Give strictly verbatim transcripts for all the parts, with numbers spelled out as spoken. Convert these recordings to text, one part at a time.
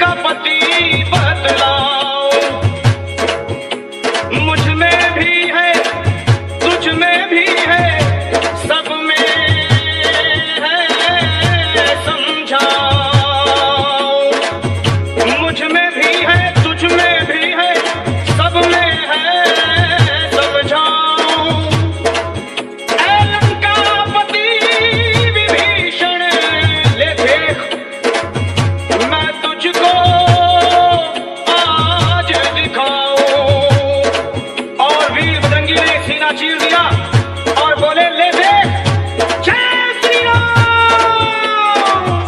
का पति बतलाओ, मुझ में भी है तुझ में भी है सब में है समझाओ, मुझ में भी है तुझ में भी है सब में है समझाओ। ऐ लंकापति विभीषण ले देख, मैं तुझको आज दिखाऊं। और वीर बजरंगी ने सीना चीर दिया और बोले ले देख जय श्री राम।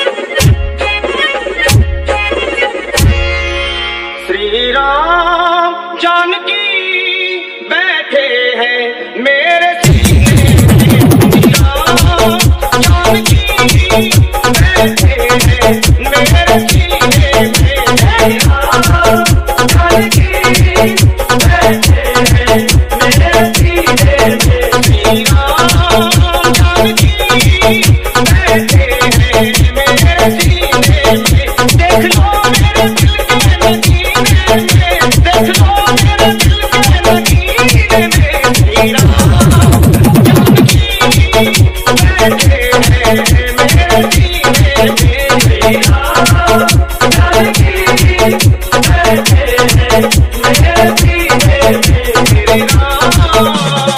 श्री राम जानकी बैठे हैं मेरे सीने में, श्री राम जानकी बैठे हैं मेरे सीने में, श्री राम जानकी बैठे हैं मेरे सीने में, श्री राम जानकी बैठे हैं मेरे सीने में। देख लो मेरे दिल के नगीने में, देख लो मेरे दिल के नगीने में, श्री राम जानकी बैठे हैं मेरे सीने में, श्री राम जानकी बैठे हैं मेरे सीने में, श्री राम।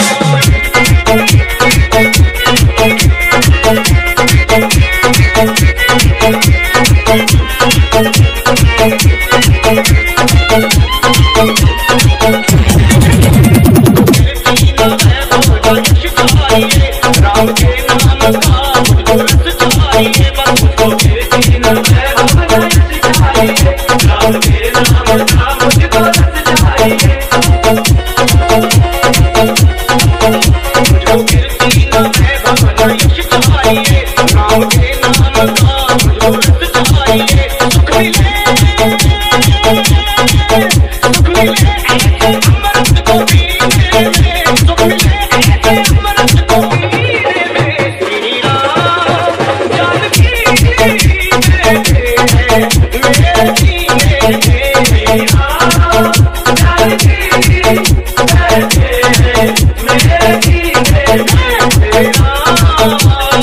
राम के नाम का मुझको रस चाहिए, बस मुझको कीर्ति न वैभव यश चाहिए, राम के नाम का मुझको रस चाहिए, मुझको कीर्ति न वैभव यश चाहिए, राम के नाम का मुझको रस चाहिए। सुख मिले सुख मिले ऐसे अमृत को पीने में, सुख मिले ऐसे अमृत को पीने में, श्री राम जानकी बैठे हैं मेरे सीने में, श्री राम जानकी बैठे हैं मेरे सीने में, श्री राम।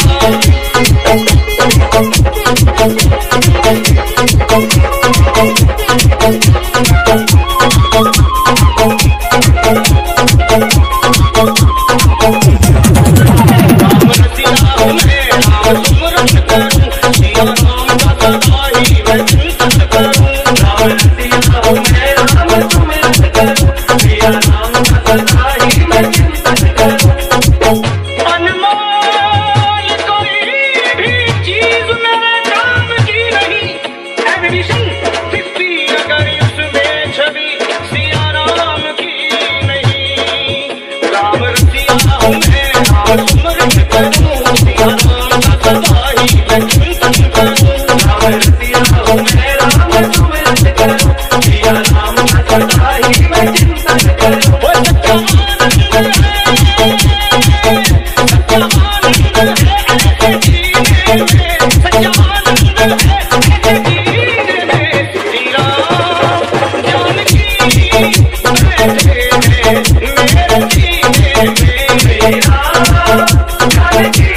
अनमोल कोई भी चीज मेरे काम की नहीं, ऐ विभीषण दिखती अगर उसमें छवि सिया राम की नहीं। राम रसिया हूँ मैं, राम सुमरन करूँ, सिया राम का सदा ही मैं चिंतन करूँ। राम रसिया हूँ मैं, राम सुमरन करूँ, सिया राम का सदा ही मैं चिंतन करूँ। वो सच्चा आनंद है, सच्चा आनंद है ऐसे जीने में, सच्चा आनंद है ऐसे जीने में, श्री राम जानकी बैठे हैं मेरे सीने में, श्री राम जानकी